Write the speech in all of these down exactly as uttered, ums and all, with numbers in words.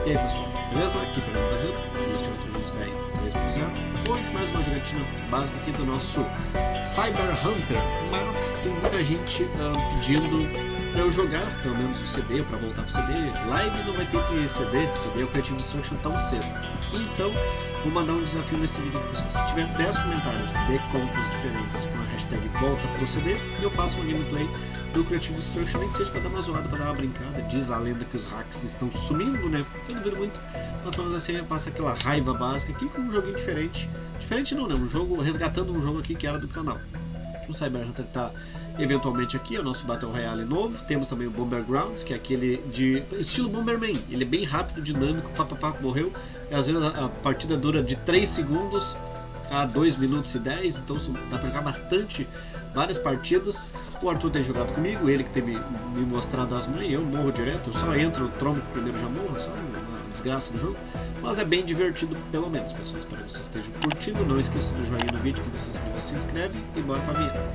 E aí pessoal, beleza? Aqui é o Fernando Brasileiro, e este é o Retornos B R três ponto zero. Hoje mais uma jogatina básica aqui do nosso Cyber Hunter, mas tem muita gente uh, pedindo para eu jogar, pelo menos o C D, para voltar pro C D. Live não vai ter de C D, C D é o Creative Destruction tão cedo. Então, vou mandar um desafio nesse vídeo para pessoal. Se tiver dez comentários de contas diferentes com a hashtag volta pro C D, eu faço uma gameplay do Creative Destruction, nem que seja para dar uma zoada, para dar uma brincada. Diz a lenda que os hacks estão sumindo, né? Eu duvido muito, mas pelo menos assim passa aquela raiva básica aqui com um joguinho diferente. Diferente não, né? Um jogo, resgatando um jogo aqui que era do canal. O Cyber Hunter está eventualmente aqui, é o nosso Battle Royale novo. Temos também o Bomber Grounds, que é aquele de estilo Bomberman. Ele é bem rápido, dinâmico, papapá, morreu. E às vezes a partida dura de três segundos a dois minutos e dez, então dá pra jogar bastante, várias partidas. O Arthur tem jogado comigo, ele que tem me, me mostrado as mães, eu morro direto, eu só entro, trombo primeiro já morro, só uma desgraça no jogo. Mas é bem divertido, pelo menos, pessoal. Espero que vocês estejam curtindo. Não esqueça do joinha no vídeo, que não se inscreveu, se inscreve e bora pra vinheta.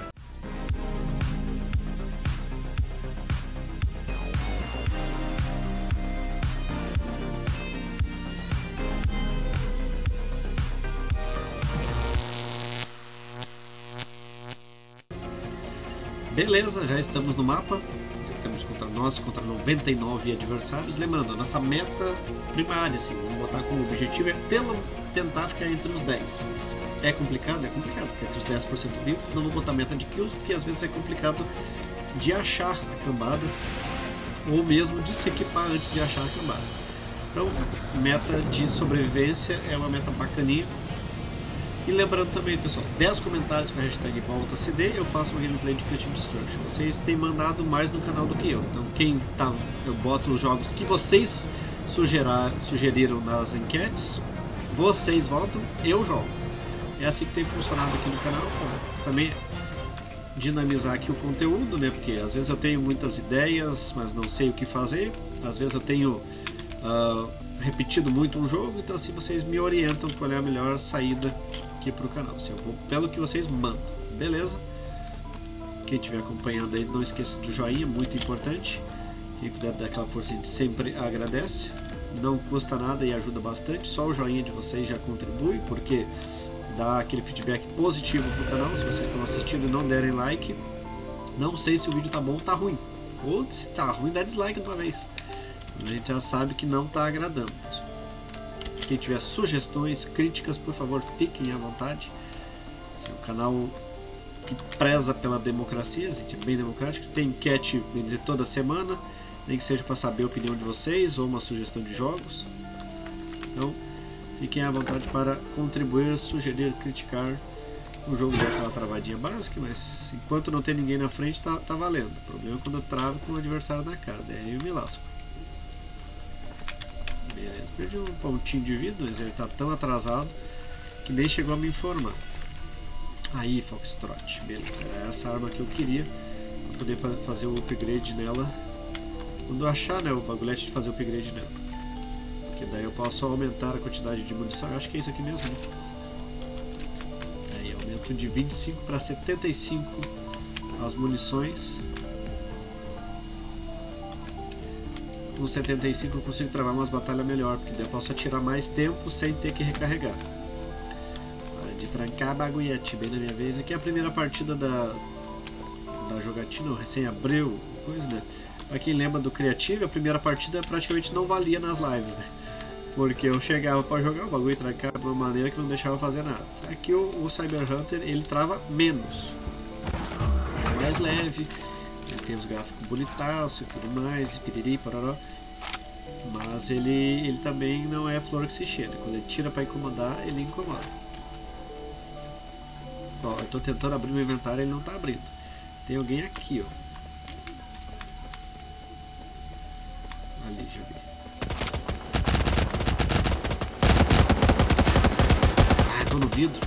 Beleza, já estamos no mapa. Temos contra nós, contra noventa e nove adversários. Lembrando, a nossa meta primária, assim, vamos botar como objetivo é tentar ficar entre os dez. É complicado? É complicado, porque entre os dez por cento vivo. Não vou botar meta de kills, porque às vezes é complicado de achar a cambada, ou mesmo de se equipar antes de achar a cambada. Então, meta de sobrevivência é uma meta bacaninha. E lembrando também, pessoal, dez comentários com a hashtag volta C D, eu faço uma gameplay de Creative Destruction. Vocês têm mandado mais no canal do que eu, então quem tá, eu boto os jogos que vocês sugerar, sugeriram nas enquetes, vocês votam, eu jogo. É assim que tem funcionado aqui no canal, pra também dinamizar aqui o conteúdo, né? Porque às vezes eu tenho muitas ideias, mas não sei o que fazer. Às vezes eu tenho uh, repetido muito um jogo, então assim vocês me orientam qual é a melhor saída aqui pro canal. Se eu vou pelo que vocês mandam, beleza? Quem estiver acompanhando aí, não esqueça do joinha, muito importante. Quem puder dar aquela força, a gente sempre agradece. Não custa nada e ajuda bastante. Só o joinha de vocês já contribui, porque dá aquele feedback positivo pro canal. Se vocês estão assistindo e não derem like, não sei se o vídeo tá bom ou tá ruim. Ou se tá ruim, dá dislike de uma vez. A gente já sabe que não tá agradando. Quem tiver sugestões, críticas, por favor, fiquem à vontade. Esse é um canal que preza pela democracia, a gente é bem democrático. Tem enquete, bem dizer, toda semana, nem que seja para saber a opinião de vocês ou uma sugestão de jogos. Então, fiquem à vontade para contribuir, sugerir, criticar. O jogo já é aquela travadinha básica, mas enquanto não tem ninguém na frente, tá, tá valendo. O problema é quando eu travo com o adversário na cara, daí eu me lasco. Beleza, perdi um pontinho de vida, mas ele está tão atrasado que nem chegou a me informar. Aí, Foxtrot, beleza, era essa arma que eu queria para poder fazer o upgrade nela. Quando eu achar, né, o bagulhete de fazer o upgrade nela, porque daí eu posso aumentar a quantidade de munição. Eu acho que é isso aqui mesmo, né? Aí aumento de vinte e cinco para setenta e cinco as munições. Com setenta e cinco eu consigo travar umas batalhas melhor, porque daí eu posso atirar mais tempo sem ter que recarregar. Hora de trancar a bagulhete, bem na minha vez. Aqui é a primeira partida da, da jogatina, recém abriu, coisa, né? Pra quem lembra do Creative, a primeira partida praticamente não valia nas lives, né? Porque eu chegava pra jogar o bagulho e trancar de uma maneira que não deixava fazer nada. Aqui o, o Cyber Hunter, ele trava menos. É mais leve. Ele tem os gráficos bonitaços e tudo mais, e piriri, pararó. Mas ele, ele também não é flor que se cheira. Quando ele tira para incomodar, ele incomoda. Ó, eu tô tentando abrir meu inventário e ele não tá abrindo. Tem alguém aqui, ó. Ali, já vi. Ah, tô no vidro.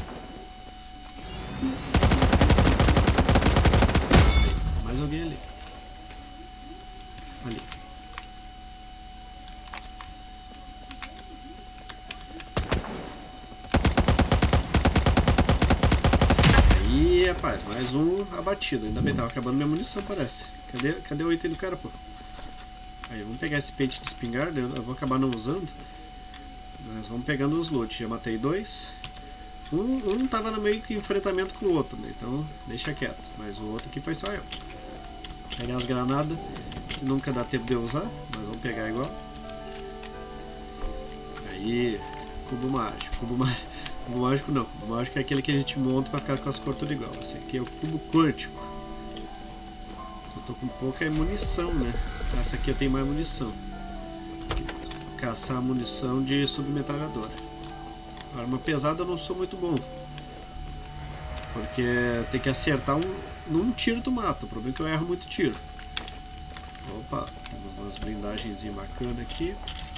Mais alguém ali. Ali. Aí, rapaz, mais um abatido. Ainda bem, tava acabando minha munição, parece. Cadê, cadê o item do cara, pô? Aí, vamos pegar esse pente de espingarda, eu vou acabar não usando. Mas vamos pegando os loot. Já matei dois. Um, um tava no meio que enfrentamento com o outro, né? Então deixa quieto. Mas o outro aqui foi só eu. Pegar as granadas. Nunca dá tempo de eu usar, mas vamos pegar igual. Aí, cubo mágico. Cubo, ma... cubo mágico não. Cubo mágico é aquele que a gente monta pra ficar com as cores tudo igual. Esse aqui é o cubo quântico. Eu tô com pouca munição, né? Essa aqui eu tenho mais munição. Caçar munição de submetralhadora. Arma pesada eu não sou muito bom. Porque tem que acertar um. Num tiro tu mata. O problema é que eu erro muito tiro. Opa, temos umas blindagens bacanas aqui.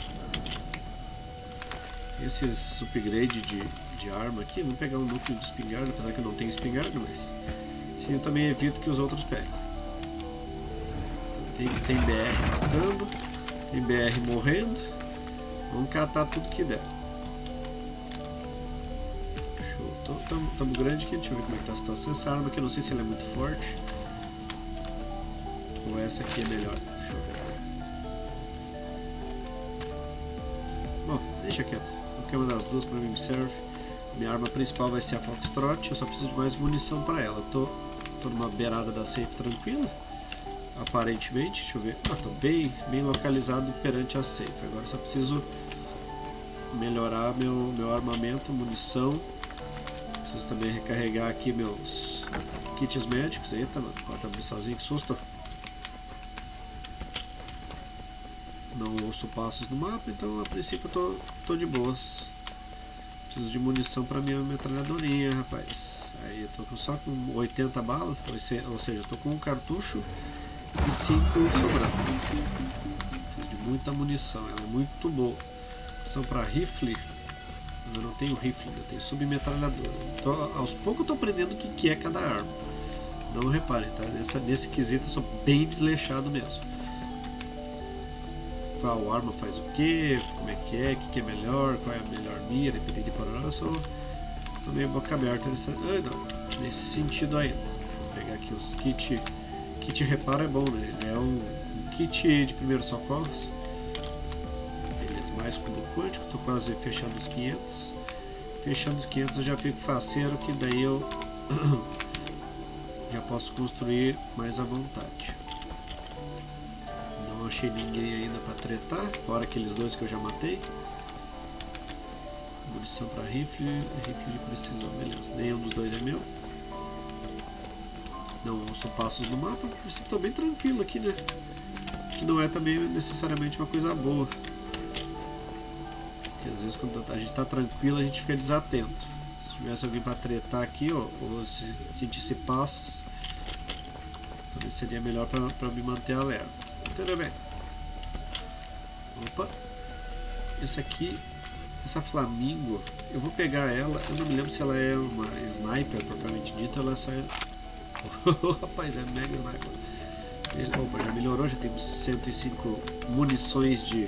Esses upgrade de, de arma aqui. Vamos pegar um núcleo de espingarda, apesar que eu não tenho espingarda, mas sim, eu também evito que os outros peguem. Tem, tem B R matando, tem B R morrendo. Vamos catar tudo que der. Show, tamo, tamo grande aqui, deixa eu ver como é que tá a situação. Essa arma aqui eu não sei se ela é muito forte. Ou essa aqui é melhor. Deixa eu ver. Bom, deixa quieto. Qualquer uma das duas pra mim me serve. Minha arma principal vai ser a Foxtrot. Eu só preciso de mais munição pra ela. Eu tô, tô numa beirada da safe tranquila. Aparentemente, deixa eu ver. Ah, tô bem, bem localizado perante a safe. Agora só preciso melhorar meu, meu armamento, munição. Preciso também recarregar aqui meus kits médicos. Eita, mano, pode abrir sozinho, que susto. Não ouço passos no mapa, então a princípio eu tô, tô de boas. Preciso de munição pra minha metralhadorinha, rapaz. Aí eu tô com, só com oitenta balas, ou seja, eu tô com um cartucho e cinco sobrando. Preciso de muita munição, ela é muito boa. Munição pra rifle, mas eu não tenho rifle, eu tenho submetralhadora. Então, aos poucos eu tô aprendendo o que, que é cada arma. Não reparem, tá? Nessa, nesse quesito eu sou bem desleixado mesmo. Qual arma faz o que, como é que é, o que, que é melhor, qual é a melhor mira, e de pororó. Eu sou, sou meio boca aberta nesse, ah, não, nesse sentido ainda. Vou pegar aqui os kit. Kit reparo é bom, né? É um, um kit de primeiros socorros. Beleza, mais cubo quântico, tô quase fechando os quinhentos. Fechando os quinhentos eu já fico faceiro, que daí eu já posso construir mais à vontade. Não achei ninguém ainda pra tretar, fora aqueles dois que eu já matei. Munição pra rifle, rifle de precisão, beleza. Nenhum dos dois é meu. Não ouço passos no mapa, por isso tô bem tranquilo aqui, né? Que não é também necessariamente uma coisa boa. Porque às vezes quando a gente tá tranquilo a gente fica desatento. Se tivesse alguém pra tretar aqui, ó, ou se sentisse passos, também seria melhor pra, pra me manter alerta. Tudo bem. Opa. Essa aqui, essa flamingo, eu vou pegar ela. Eu não me lembro se ela é uma sniper propriamente dita ou ela só é. Rapaz, é mega sniper. Ele, opa, já melhorou, já temos cento e cinco munições de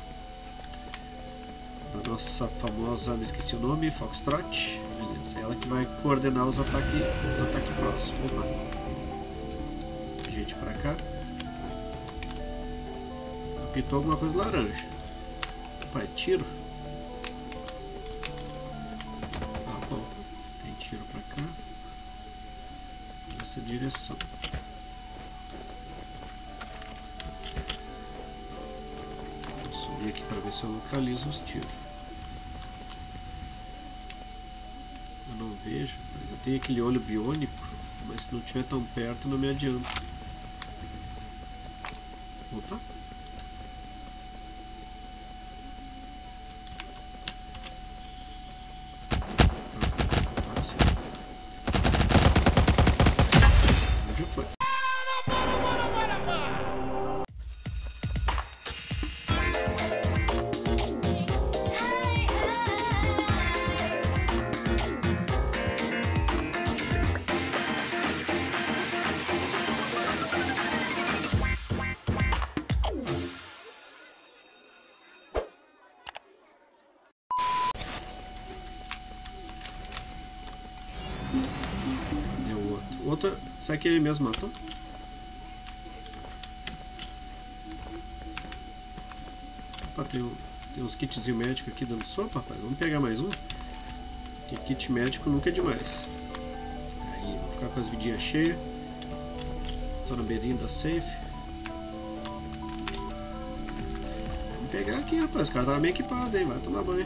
da nossa famosa, me esqueci o nome, Foxtrot. Beleza, ela que vai coordenar os ataques, os ataques próximos. Opa. Gente pra cá. Apitou alguma coisa laranja. Opa, é tiro. Ah, bom. Tem tiro pra cá. Nessa direção. Vou subir aqui pra ver se eu localizo os tiros. Eu não vejo. Eu tenho aquele olho biônico, mas se não estiver tão perto não me adianta. Opa. Outra, será que ele mesmo matou? Opa, tem, um, tem uns kitzinhos médicos aqui dando sopa, rapaz. Vamos pegar mais um. Que kit médico nunca é demais. Aí, vou ficar com as vidinhas cheias. Tô na beirinha da safe. Vamos pegar aqui, rapaz. O cara tava meio equipado, hein? Vai tomar banho.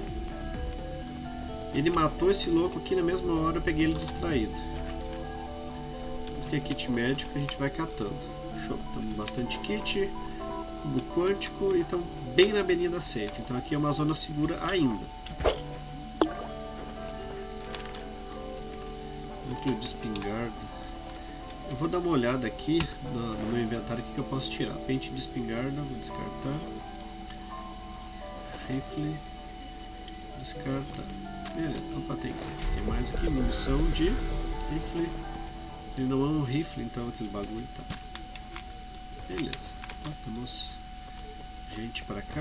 Ele matou esse louco aqui na mesma hora, eu peguei ele distraído. Aqui é kit médico, a gente vai catando. Show. Temos bastante kit, cubo quântico e estamos bem na beirinha da safe. Então aqui é uma zona segura ainda. Núcleo de espingarda. Eu vou dar uma olhada aqui no, no meu inventário que, que eu posso tirar. Pente de espingarda, vou descartar. Rifle. Descartar. Beleza, opa, tem, tem mais aqui, munição de rifle. Ele não é um rifle, então aquele bagulho tá. Beleza, ó, temos gente pra cá.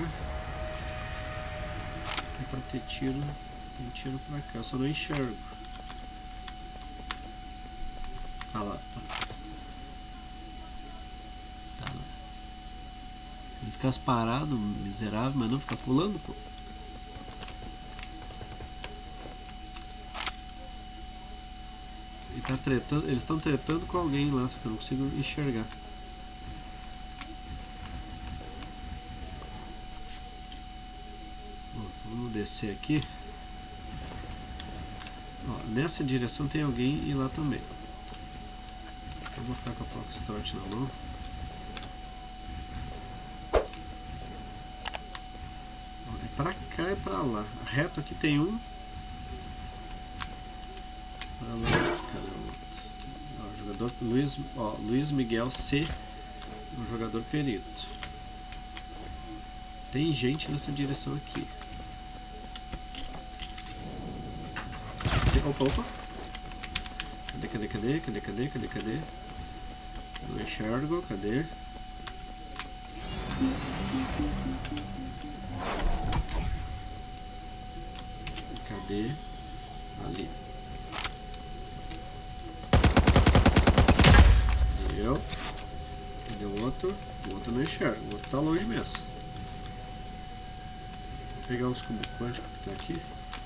É pra ter tiro, tem tiro pra cá, eu só não enxergo. Ah lá, tá lá. Ele ficasse parado, miserável, mas não ficar pulando, pô. Ele tá tretando, eles estão tretando com alguém lá, só que eu não consigo enxergar. Bom, vamos descer aqui. Ó, nessa direção tem alguém e lá também. Então eu vou ficar com a Foxtrot na mão. Ó, é pra cá e pra lá. Reto aqui tem um. Pra lá, cadê o outro? Ó, jogador Luiz, ó, Luiz Miguel C, um jogador perito. Tem gente nessa direção aqui. Opa, opa. Cadê, cadê, cadê, cadê, cadê, cadê, cadê? Não enxergo, cadê? Cadê? Ali. Eu. Cadê o outro? O outro não enxerga, o outro tá longe mesmo. Vou pegar os cubos quânticos que tá aqui.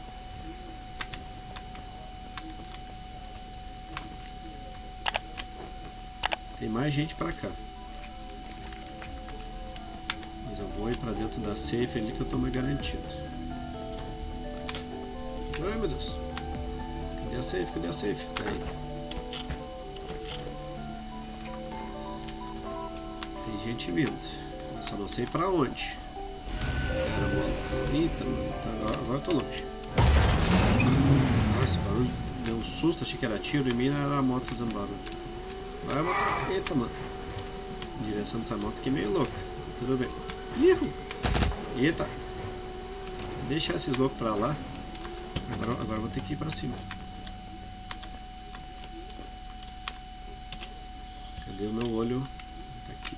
Tem mais gente pra cá. Mas eu vou ir pra dentro da safe ali que eu tô mais garantido. Ai meu Deus. Cadê a safe? Cadê a safe? Tá aí. Tem gente vindo. Eu só não sei pra onde. Eita, tá, agora, agora eu tô longe. Nossa, barulho. Deu um susto, achei que era tiro em mim, não era a moto fazendo barulho. Vai, moto. Eita, mano. A direção dessa moto aqui é meio louca. Tudo bem. Ihu. Eita. Vou deixar esses loucos pra lá. Agora, agora eu vou ter que ir pra cima. Cadê o meu olho? Tá aqui.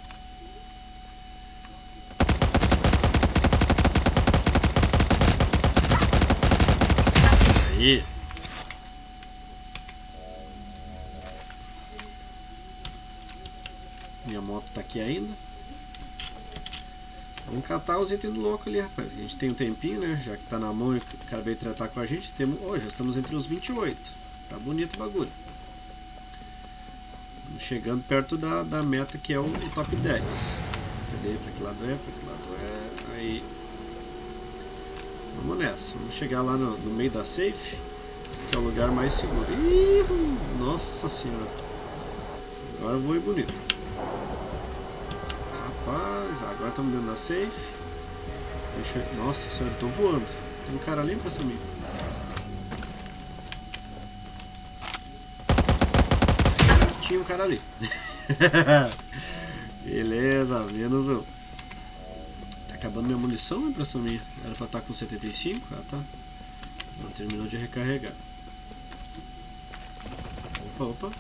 Aí. Minha moto tá aqui ainda. Vamos catar os itens do louco ali, rapaz. A gente tem um tempinho, né? Já que tá na mão e acabei de tratar com a gente. Temos... Oh, já estamos entre os vinte e oito. Tá bonito o bagulho. Estamos chegando perto da, da meta que é o, o top dez. Cadê? Pra que lado é? Pra que lado é? Aí. Vamos nessa. Vamos chegar lá no, no meio da safe, que é o lugar mais seguro. Ih, nossa senhora. Agora eu vou ir bonito. Rapaz, agora estamos dentro da safe. Deixa eu... Nossa senhora, eu tô voando. Tem um cara ali pra mim. Tinha um cara ali. Beleza, menos um. Tá acabando minha munição, impressão minha. Era pra estar com setenta e cinco? Ah, tá. Não terminou de recarregar. Opa, opa.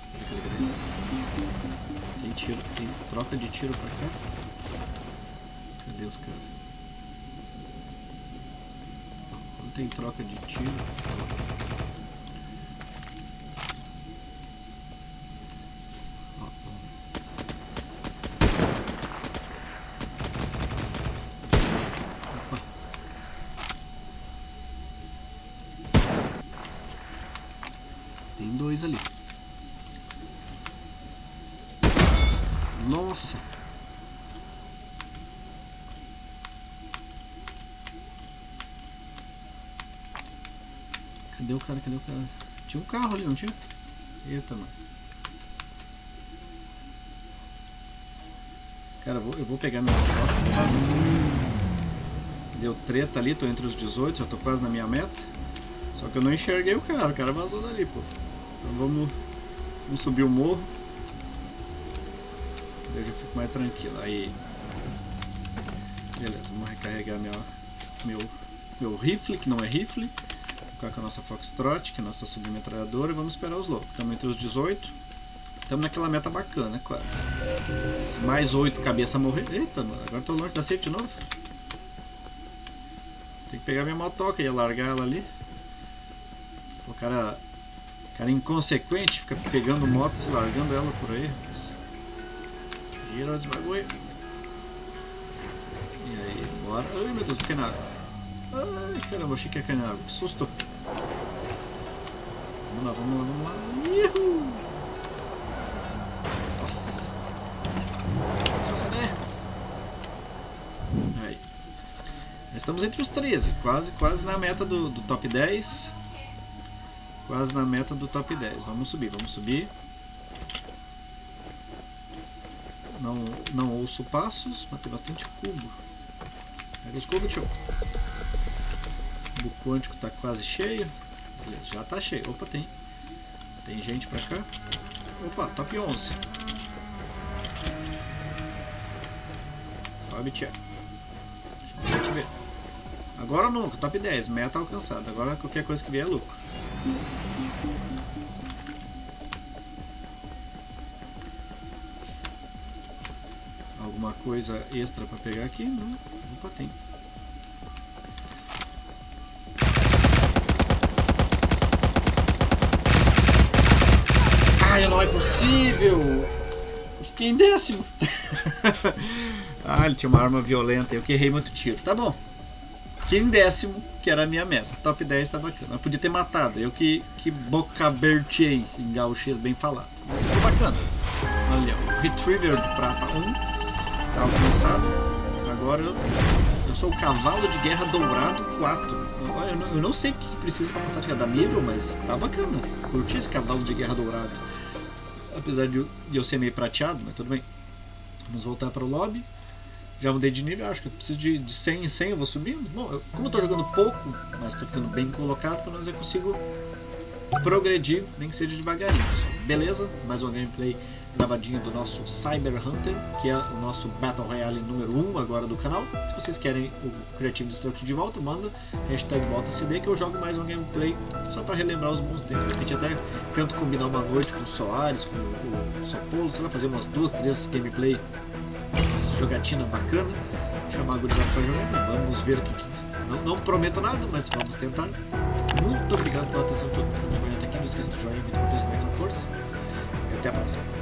Tem tiro, tem troca de tiro pra cá. Cadê os caras? Não tem troca de tiro. Ó, ó. dois ali. Nossa! Cadê o cara? Cadê o cara? Tinha um carro ali, não tinha? Eita, mano. Cara, eu vou, eu vou pegar minha foto. Deu treta ali, tô entre os dezoito, já tô quase na minha meta. Só que eu não enxerguei o cara, o cara vazou dali, pô. Então vamos, vamos subir o morro. Daí eu já fico mais tranquilo. Aí. Beleza, vamos recarregar minha, meu, meu rifle, que não é rifle. Vou ficar com a nossa Foxtrot, que é a nossa submetralhadora, e vamos esperar os loucos. Estamos entre os dezoito. Estamos naquela meta bacana, quase. Se mais oito cabeça morrer. Eita, mano, agora tô longe da safe de novo. Tem que pegar minha motoca e largar ela ali. O cara, cara inconsequente, fica pegando motos e largando ela por aí. Gira os bagulho. E aí, bora. Ai meu Deus, fiquei na água. Ai caramba, achei que ia cair na água. Que susto. Vamos lá, vamos lá, vamos lá. Uhul. Nossa. Nossa, né? Aí. Estamos entre os treze, quase, quase na meta do, do top dez. Quase na meta do top dez. Vamos subir, vamos subir. Não, não ouço passos, mas tem bastante cubo. Pega os cubos, tio. O cubo quântico está quase cheio. Beleza, já está cheio. Opa, tem. Tem gente pra cá. Opa, top onze. Sobe, tia. Deixa eu ver. Agora nunca, top dez, meta alcançada. Agora qualquer coisa que vier é lucro. Alguma coisa extra pra pegar aqui? Não. Opa, tem. Ai, não é possível! Fiquei em décimo. Ah, ele tinha uma arma violenta. Eu que errei muito tiro. Tá bom. Fiquei em décimo, que era a minha meta. Top dez tá bacana. Eu podia ter matado. Eu que, que bocabertei em gauchês bem falado. Mas ficou bacana. Olha, o Retriever de prata um tá alcançado. Agora eu sou o cavalo de guerra dourado quatro. Eu não, eu não sei o que precisa para passar de cada nível, mas tá bacana. Curti esse cavalo de guerra dourado. Apesar de eu ser meio prateado, mas tudo bem. Vamos voltar para o lobby. Já mudei de nível, acho que eu preciso de, de cem em cem, eu vou subindo. Bom, eu, como eu tô jogando pouco, mas tô ficando bem colocado, pelo menos eu consigo progredir, nem que seja devagarinho. Beleza? Mais uma gameplay gravadinha do nosso Cyber Hunter, que é o nosso Battle Royale número um agora do canal. Se vocês querem o Creative Destruction de volta, manda hashtag BotaCD que eu jogo mais um gameplay só para relembrar os bons tempos. A gente até tenta combinar uma noite com o Soares, com o Sopolo, sei lá, fazer umas duas, três gameplay, jogatina bacana, chamar a gurizada para jogar. Vamos ver o que, que não, não prometo nada, mas vamos tentar. Muito obrigado pela atenção de todo mundo que acompanhou até aqui. Não esqueça de joinha, muito importante, dar aquela força. E até a próxima.